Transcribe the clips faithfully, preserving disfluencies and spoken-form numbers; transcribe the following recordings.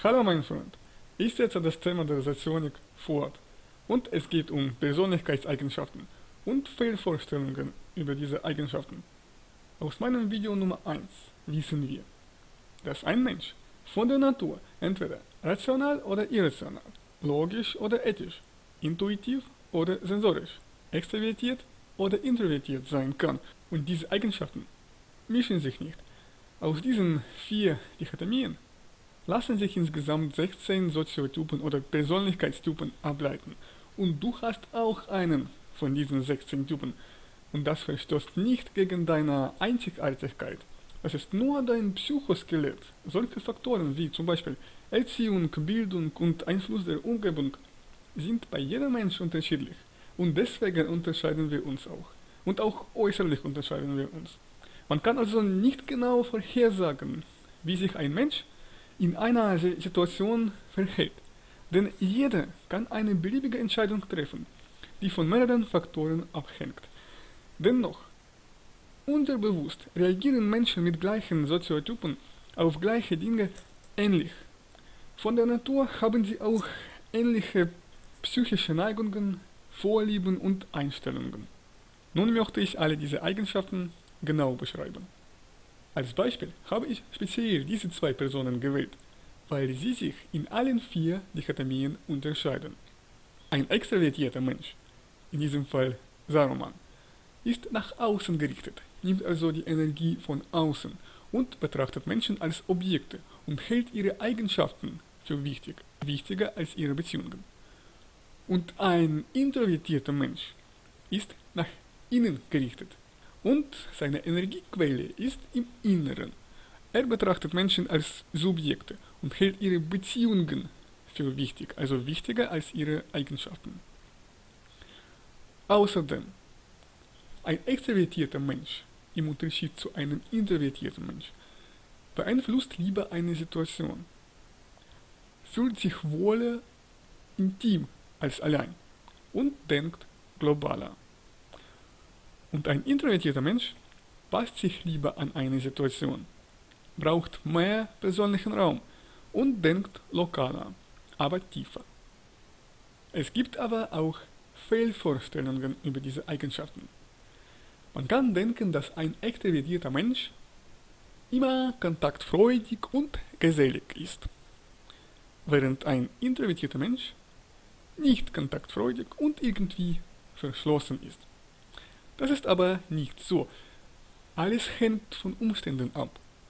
Hallo mein Freund, ich setze das Thema der Sozionik fort und es geht um Persönlichkeitseigenschaften und Fehlvorstellungen über diese Eigenschaften. Aus meinem Video Nummer eins wissen wir, dass ein Mensch von der Natur entweder rational oder irrational, logisch oder ethisch, intuitiv oder sensorisch, extrovertiert oder introvertiert sein kann und diese Eigenschaften mischen sich nicht. Aus diesen vier Dichotomien lassen sich insgesamt sechzehn Soziotypen oder Persönlichkeitstypen ableiten. Und du hast auch einen von diesen sechzehn Typen. Und das verstößt nicht gegen deine Einzigartigkeit. Es ist nur dein Psychoskelett. Solche Faktoren wie zum Beispiel Erziehung, Bildung und Einfluss der Umgebung sind bei jedem Mensch unterschiedlich. Und deswegen unterscheiden wir uns auch. Und auch äußerlich unterscheiden wir uns. Man kann also nicht genau vorhersagen, wie sich ein Mensch in einer Situation verhält. Denn jeder kann eine beliebige Entscheidung treffen, die von mehreren Faktoren abhängt. Dennoch, unterbewusst reagieren Menschen mit gleichen Soziotypen auf gleiche Dinge ähnlich. Von der Natur haben sie auch ähnliche psychische Neigungen, Vorlieben und Einstellungen. Nun möchte ich alle diese Eigenschaften genau beschreiben. Als Beispiel habe ich speziell diese zwei Personen gewählt, weil sie sich in allen vier Dichotomien unterscheiden. Ein extrovertierter Mensch, in diesem Fall Saruman, ist nach außen gerichtet, nimmt also die Energie von außen und betrachtet Menschen als Objekte und hält ihre Eigenschaften für wichtig, wichtiger als ihre Beziehungen. Und ein introvertierter Mensch ist nach innen gerichtet. Und seine Energiequelle ist im Inneren. Er betrachtet Menschen als Subjekte und hält ihre Beziehungen für wichtig, also wichtiger als ihre Eigenschaften. Außerdem, ein extrovertierter Mensch, im Unterschied zu einem introvertierten Mensch, beeinflusst lieber eine Situation, fühlt sich wohler im Team als allein und denkt globaler. Und ein introvertierter Mensch passt sich lieber an eine Situation, braucht mehr persönlichen Raum und denkt lokaler, aber tiefer. Es gibt aber auch Fehlvorstellungen über diese Eigenschaften. Man kann denken, dass ein extrovertierter Mensch immer kontaktfreudig und gesellig ist, während ein introvertierter Mensch nicht kontaktfreudig und irgendwie verschlossen ist. Das ist aber nicht so. Alles hängt von Umständen ab.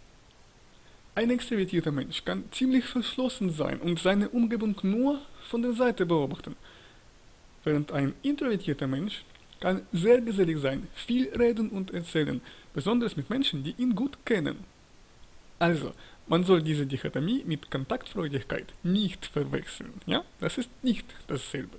Ein extrovertierter Mensch kann ziemlich verschlossen sein und seine Umgebung nur von der Seite beobachten, während ein introvertierter Mensch kann sehr gesellig sein, viel reden und erzählen, besonders mit Menschen, die ihn gut kennen. Also, man soll diese Dichotomie mit Kontaktfreudigkeit nicht verwechseln, ja? Das ist nicht dasselbe.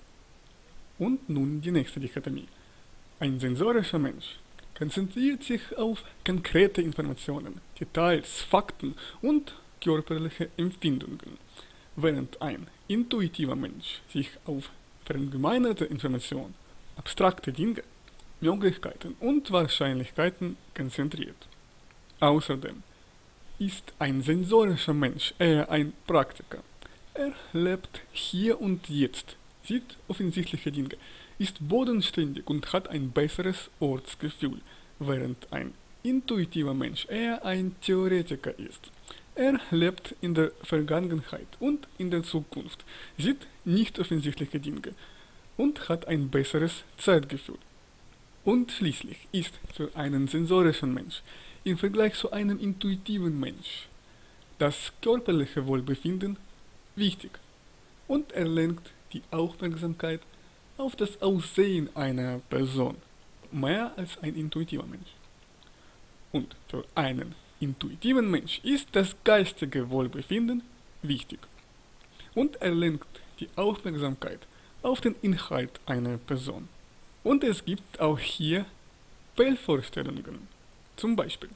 Und nun die nächste Dichotomie. Ein sensorischer Mensch konzentriert sich auf konkrete Informationen, Details, Fakten und körperliche Empfindungen, während ein intuitiver Mensch sich auf verallgemeinerte Informationen, abstrakte Dinge, Möglichkeiten und Wahrscheinlichkeiten konzentriert. Außerdem ist ein sensorischer Mensch eher ein Praktiker. Er lebt hier und jetzt, sieht offensichtliche Dinge, ist bodenständig und hat ein besseres Ortsgefühl, während ein intuitiver Mensch eher ein Theoretiker ist. Er lebt in der Vergangenheit und in der Zukunft, sieht nicht offensichtliche Dinge und hat ein besseres Zeitgefühl. Und schließlich ist für einen sensorischen Mensch im Vergleich zu einem intuitiven Mensch das körperliche Wohlbefinden wichtig und er lenkt die Aufmerksamkeit auf das Aussehen einer Person, mehr als ein intuitiver Mensch. Und für einen intuitiven Mensch ist das geistige Wohlbefinden wichtig. Und er lenkt die Aufmerksamkeit auf den Inhalt einer Person. Und es gibt auch hier Fehlvorstellungen. Zum Beispiel,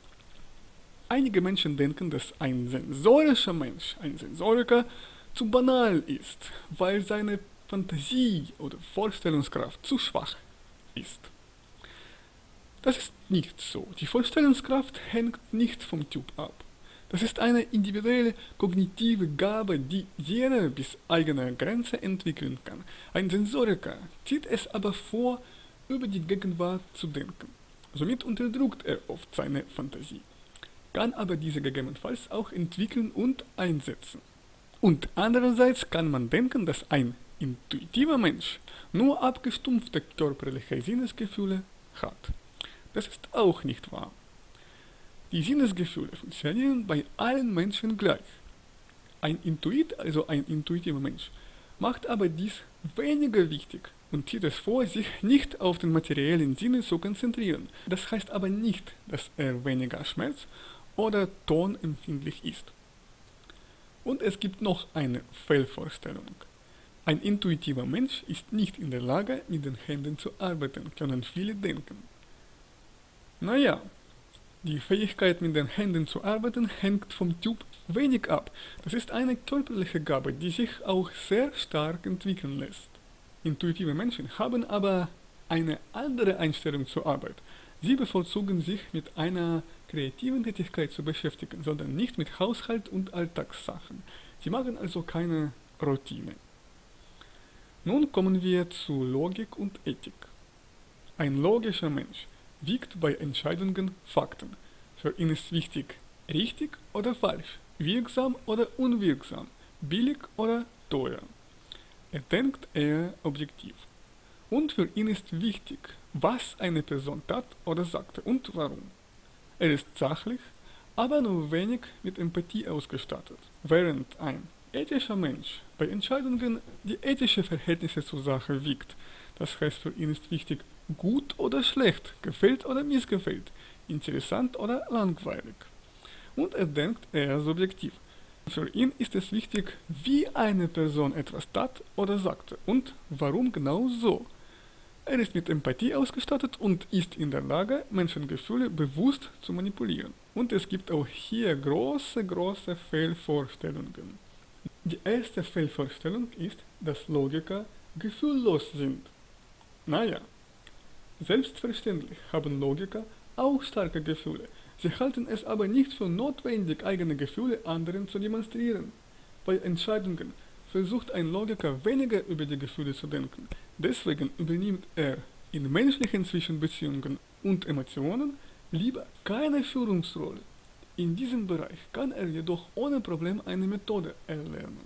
einige Menschen denken, dass ein sensorischer Mensch, ein Sensoriker, zu banal ist, weil seine Fantasie oder Vorstellungskraft zu schwach ist. Das ist nicht so. Die Vorstellungskraft hängt nicht vom Typ ab. Das ist eine individuelle kognitive Gabe, die jeder bis eigene Grenze entwickeln kann. Ein Sensoriker zieht es aber vor, über die Gegenwart zu denken. Somit unterdrückt er oft seine Fantasie, kann aber diese gegebenenfalls auch entwickeln und einsetzen. Und andererseits kann man denken, dass ein intuitiver Mensch nur abgestumpfte körperliche Sinnesgefühle hat. Das ist auch nicht wahr. Die Sinnesgefühle funktionieren bei allen Menschen gleich. Ein Intuit, also ein intuitiver Mensch, macht aber dies weniger wichtig und zieht es vor, sich nicht auf den materiellen Sinne zu konzentrieren. Das heißt aber nicht, dass er weniger Schmerz oder tonempfindlich ist. Und es gibt noch eine Fehlvorstellung. Ein intuitiver Mensch ist nicht in der Lage, mit den Händen zu arbeiten, können viele denken. Naja, die Fähigkeit, mit den Händen zu arbeiten, hängt vom Typ wenig ab. Das ist eine körperliche Gabe, die sich auch sehr stark entwickeln lässt. Intuitive Menschen haben aber eine andere Einstellung zur Arbeit. Sie bevorzugen sich mit einer kreativen Tätigkeit zu beschäftigen, sondern nicht mit Haushalt und Alltagssachen. Sie machen also keine Routine. Nun kommen wir zu Logik und Ethik. Ein logischer Mensch wiegt bei Entscheidungen Fakten. Für ihn ist wichtig, richtig oder falsch, wirksam oder unwirksam, billig oder teuer. Er denkt eher objektiv. Und für ihn ist wichtig, was eine Person tat oder sagte und warum. Er ist sachlich, aber nur wenig mit Empathie ausgestattet. Während ein ethischer Mensch bei Entscheidungen die ethische Verhältnisse zur Sache wiegt. Das heißt, für ihn ist wichtig, gut oder schlecht, gefällt oder missgefällt, interessant oder langweilig. Und er denkt eher subjektiv. Für ihn ist es wichtig, wie eine Person etwas tat oder sagte und warum genau so. Er ist mit Empathie ausgestattet und ist in der Lage, Menschengefühle bewusst zu manipulieren. Und es gibt auch hier große, große Fehlvorstellungen. Die erste Fehlvorstellung ist, dass Logiker gefühllos sind. Naja, selbstverständlich haben Logiker auch starke Gefühle. Sie halten es aber nicht für notwendig, eigene Gefühle anderen zu demonstrieren. Bei Entscheidungen versucht ein Logiker weniger über die Gefühle zu denken. Deswegen übernimmt er in menschlichen Zwischenbeziehungen und Emotionen lieber keine Führungsrolle. In diesem Bereich kann er jedoch ohne Problem eine Methode erlernen.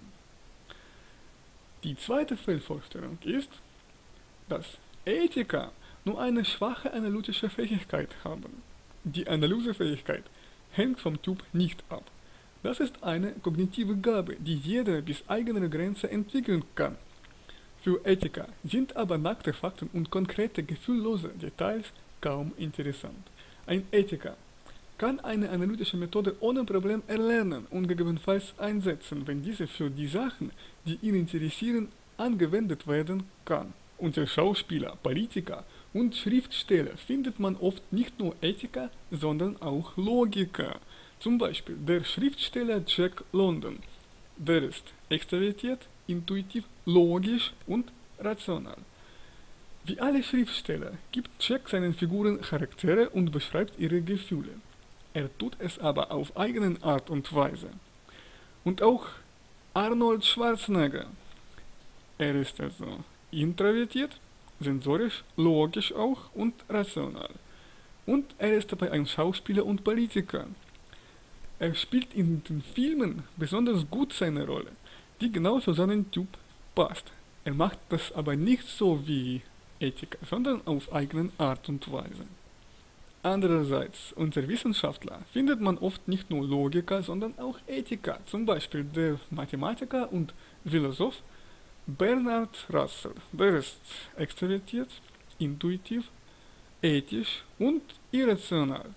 Die zweite Fehlvorstellung ist, dass Ethiker nur eine schwache analytische Fähigkeit haben. Die Analysefähigkeit hängt vom Typ nicht ab. Das ist eine kognitive Gabe, die jeder bis eigene Grenze entwickeln kann. Für Ethiker sind aber nackte Fakten und konkrete gefühllose Details kaum interessant. Ein Ethiker kann eine analytische Methode ohne Problem erlernen und gegebenenfalls einsetzen, wenn diese für die Sachen, die ihn interessieren, angewendet werden kann. Unter Schauspieler, Politiker und Schriftsteller findet man oft nicht nur Ethiker, sondern auch Logiker. Zum Beispiel der Schriftsteller Jack London. Der ist extravertiert, intuitiv, logisch und rational. Wie alle Schriftsteller gibt Jack seinen Figuren Charaktere und beschreibt ihre Gefühle. Er tut es aber auf eigene Art und Weise. Und auch Arnold Schwarzenegger. Er ist also introvertiert, sensorisch, logisch auch und rational. Und er ist dabei ein Schauspieler und Politiker. Er spielt in den Filmen besonders gut seine Rolle, die genau zu seinem Typ passt. Er macht das aber nicht so wie Ethiker, sondern auf eigene Art und Weise. Andererseits, unter Wissenschaftler findet man oft nicht nur Logiker, sondern auch Ethiker, zum Beispiel der Mathematiker und Philosoph Bernard Russell. Der ist extrovertiert, intuitiv, ethisch und irrational.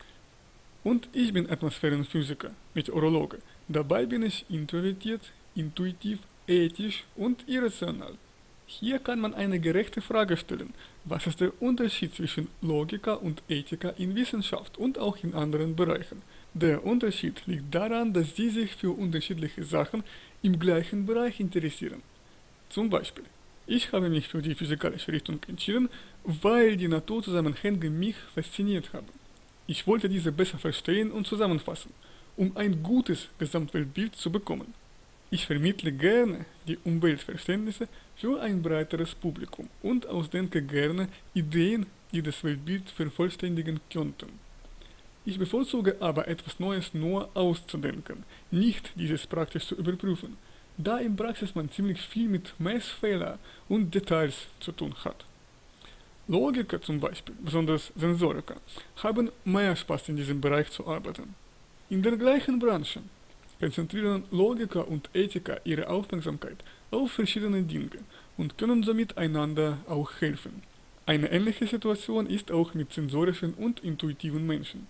Und ich bin Atmosphärenphysiker, Meteorologe. Dabei bin ich introvertiert, intuitiv, ethisch und irrational. Hier kann man eine gerechte Frage stellen. Was ist der Unterschied zwischen Logiker und Ethiker in Wissenschaft und auch in anderen Bereichen? Der Unterschied liegt daran, dass sie sich für unterschiedliche Sachen im gleichen Bereich interessieren. Zum Beispiel, ich habe mich für die physikalische Richtung entschieden, weil die Naturzusammenhänge mich fasziniert haben. Ich wollte diese besser verstehen und zusammenfassen. um ein gutes Gesamtweltbild zu bekommen. Ich vermittle gerne die Umweltverständnisse für ein breiteres Publikum und ausdenke gerne Ideen, die das Weltbild vervollständigen könnten. Ich bevorzuge aber etwas Neues nur auszudenken, nicht dieses praktisch zu überprüfen, da in Praxis man ziemlich viel mit Messfehler und Details zu tun hat. Logiker zum Beispiel, besonders Sensoriker, haben mehr Spaß in diesem Bereich zu arbeiten. In der gleichen Branche konzentrieren Logiker und Ethiker ihre Aufmerksamkeit auf verschiedene Dinge und können somit einander auch helfen. Eine ähnliche Situation ist auch mit sensorischen und intuitiven Menschen.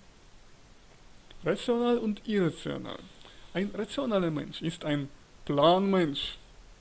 Rational und irrational. Ein rationaler Mensch ist ein Planmensch.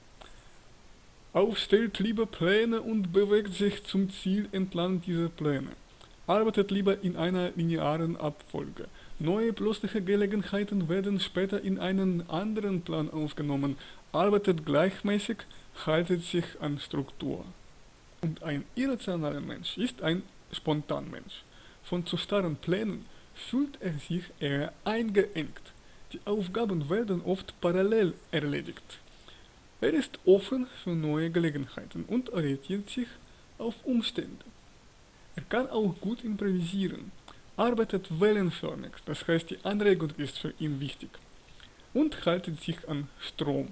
Aufstellt lieber Pläne und bewegt sich zum Ziel entlang dieser Pläne. Arbeitet lieber in einer linearen Abfolge. Neue plötzliche Gelegenheiten werden später in einen anderen Plan aufgenommen, arbeitet gleichmäßig, haltet sich an Struktur. Und ein irrationaler Mensch ist ein Spontanmensch. Von zu starren Plänen fühlt er sich eher eingeengt. Die Aufgaben werden oft parallel erledigt. Er ist offen für neue Gelegenheiten und orientiert sich auf Umstände. Er kann auch gut improvisieren, arbeitet wellenförmig, das heißt die Anregung ist für ihn wichtig, und haltet sich an Strom.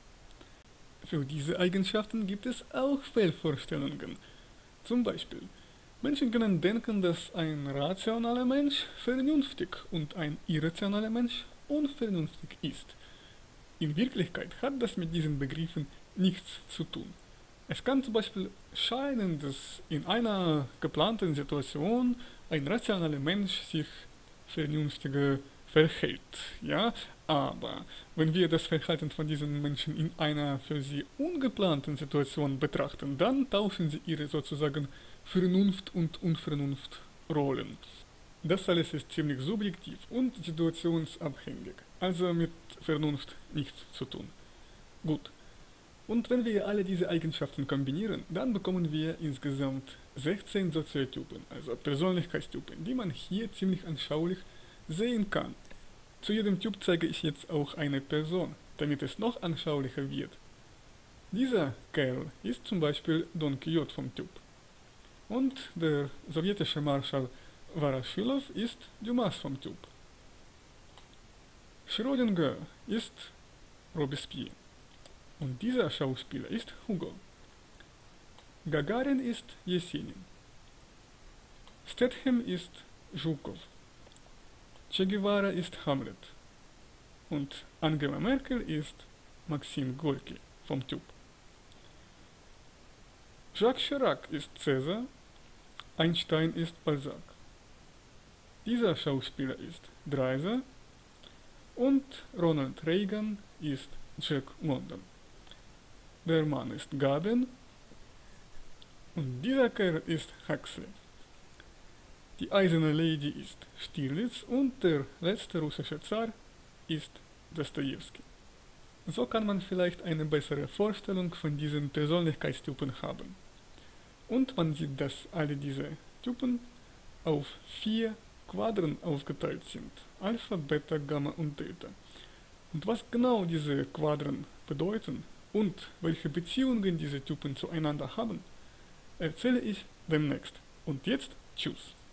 Für diese Eigenschaften gibt es auch Fehlvorstellungen. Zum Beispiel, Menschen können denken, dass ein rationaler Mensch vernünftig und ein irrationaler Mensch unvernünftig ist. In Wirklichkeit hat das mit diesen Begriffen nichts zu tun. Es kann zum Beispiel scheinen, dass in einer geplanten Situation ein rationaler Mensch sich vernünftiger verhält, ja, aber wenn wir das Verhalten von diesen Menschen in einer für sie ungeplanten Situation betrachten, dann tauschen sie ihre sozusagen Vernunft- und Unvernunftrollen. Das alles ist ziemlich subjektiv und situationsabhängig, also mit Vernunft nichts zu tun. Gut. Und wenn wir alle diese Eigenschaften kombinieren, dann bekommen wir insgesamt sechzehn Soziotypen, also Persönlichkeitstypen, die man hier ziemlich anschaulich sehen kann. Zu jedem Typ zeige ich jetzt auch eine Person, damit es noch anschaulicher wird. Dieser Kerl ist zum Beispiel Don Quixote vom Typ. Und der sowjetische Marschall Voroshilov ist Dumas vom Typ. Schrödinger ist Robespierre. Und dieser Schauspieler ist Hugo. Gagarin ist Jesenin. Statham ist Zhukov. Che Guevara ist Hamlet. Und Angela Merkel ist Maxim Gorki vom Typ. Jacques Chirac ist Cäsar. Einstein ist Balzac. Dieser Schauspieler ist Dreiser. Und Ronald Reagan ist Jack London. Der Mann ist Gabin und dieser Kerl ist Huxley. Die eiserne Lady ist Stirlitz und der letzte russische Zar ist Dostojewski. So kann man vielleicht eine bessere Vorstellung von diesen Persönlichkeitstypen haben. Und man sieht, dass alle diese Typen auf vier Quadern aufgeteilt sind: Alpha, Beta, Gamma und Delta. Und was genau diese Quadern bedeuten und welche Beziehungen diese Typen zueinander haben, erzähle ich demnächst. Und jetzt tschüss.